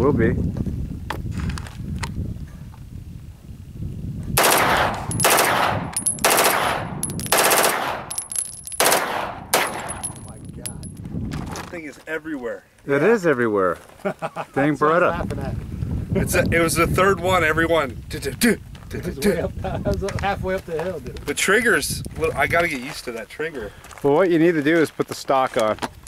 will be. Thing is everywhere. It is everywhere. Dang Beretta. It was the third one, everyone. I was halfway up the hill, dude. The triggers, I gotta get used to that trigger. Well, what you need to do is put the stock on.